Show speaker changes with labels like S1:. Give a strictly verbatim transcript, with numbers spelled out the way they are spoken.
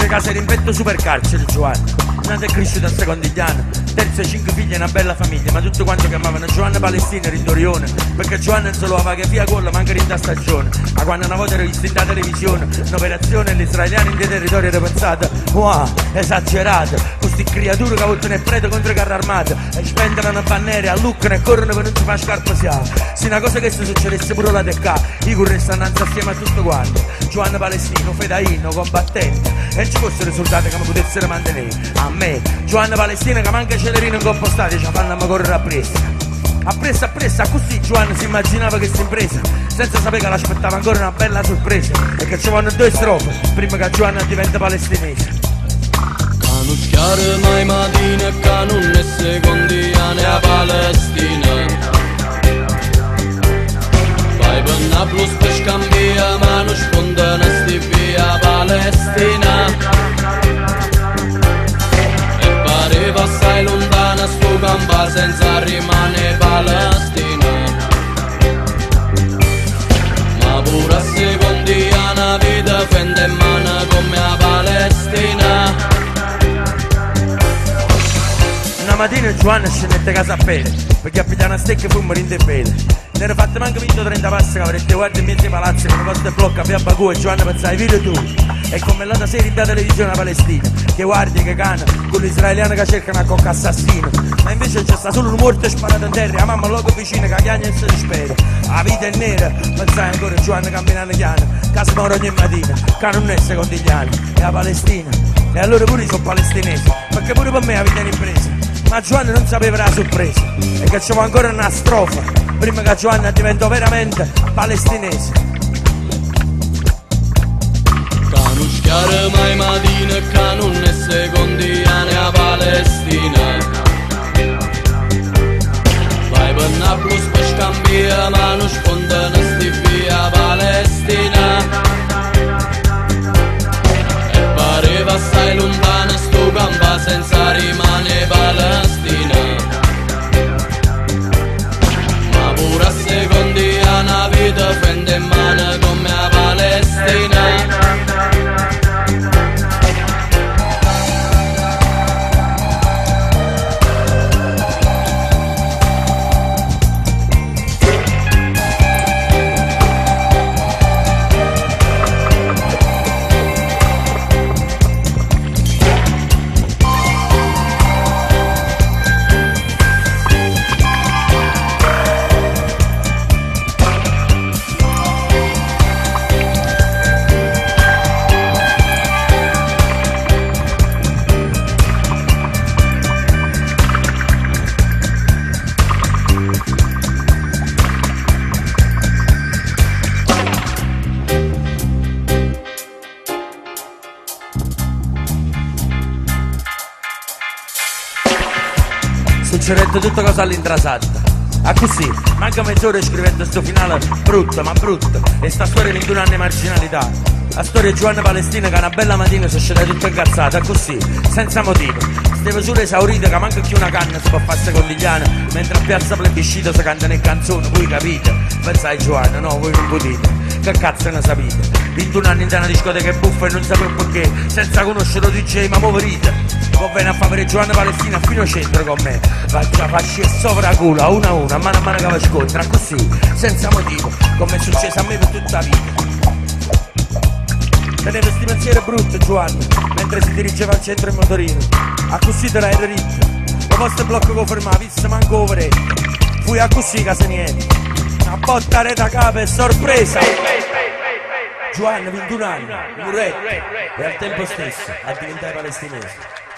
S1: casa rimpetto supercarcere Giovanna, nato e cresciuto a Secondigliano, terzo e cinque figli e una bella famiglia, ma tutto quanto chiamavano Giovanna Palestina e Rindorione, perché Giovanna non solo aveva che via colla manca in da stagione, ma quando una volta era vista in da televisione un'operazione gli israeliani in dei territori era pensata wow, esagerata, questi creature che vogliono il prete contro i carri armati e spendono bannere, alluccano e corrono per non si fa scarpa sia. Se una cosa che si succedesse pure la tecca, i curri stanno assieme a tutto quanto, Giovanna Palestina, fedaino, combattente, e ci fossero risultati che mi potessero mantenere. A me, Giovanna Palestina, che manca celerino in compostati, ci fanno a correre appresso. Appresso, appresso, così Giovanna si immaginava che si impresa, senza sapere che l'aspettava ancora una bella sorpresa, e che ci vanno due strofe, prima che Giovanna diventa palestinese.
S2: Nu chiar mai madine ca nu ne secondiane a Palestina. Vai băna plus pe scambia ma nu spondă via Palestina. E pareva assai lontana sto gamba senza rimane Palestina. Ma pure a secondiana vita fende mana come a Palestina.
S1: Una mattina Giovanna scendette a casa a bere, perché a pigliare una stecca fu morendo bene. Ne era fatto manco vinto trenta passi che avrete guardato in mezzo ai palazzi con una costa e blocca via Baku e Giovanna pensava, vedi tu, e come l'altra sera in da televisione a Palestina, che guardi che cana, con l'israeliano che cercano a cocca assassino, ma invece c'è sta solo un morto sparato in terra, la mamma loco vicina che chiagna e si dispera, la vita è nera, pensai ancora Giovanna camminando chiana, che si muore ogni mattina, che non è secondigliano, è la Palestina, e allora pure io sono palestinese, perché pure per me la vita è un'impresa. Ma Giovanna non sapeva la sorpresa, e che c'era ancora una strofa prima che Giovanna diventò veramente palestinese.
S2: Ca nu chiar mai madine ca nu ne secondiane a Palestina. Vai băna plus pe scambia ma nu spondă via Palestina. E pareva assai lontana sto gamba senza rimane Palestina. Ma pure a secondiana vita fende in mano come a Palestina.
S1: Succedette tutto cosa all'intrasatta. A così, manca mezz'ora scrivendo sto finale brutto, ma brutto. E sta storia di ventuno anni di marginalità. La storia di Giovanna Palestina che una bella mattina si scende tutta incazzata, così, senza motivo. Ste misure esaurite che manca più una canna si può fare secondigliana, mentre a piazza plebiscito si cantano le canzoni, voi capite? Pensai Giovanna, no, voi non potete. Che cazzo ne sapete? ventuno anni in una discoteca buffa e non sapevo perché, senza conoscere lo D J, ma muoverite. Poi viene a fare Giovanna Palestina fino al centro con me, faccia fasci e sopra culo, a una a una, a mano a mano che va scontra, così, senza motivo, come è successo a me per tutta la vita. Teneva sti pensieri brutti Giovanna, mentre si dirigeva al centro in motorino, a così te l'hai ritto, lo posto blocco che fermava, visse manco overetto, fui a così casa niente, a botta reta capo e sorpresa. Giovanna, ventuno anni, muretto, e al tempo stesso a diventare palestinese.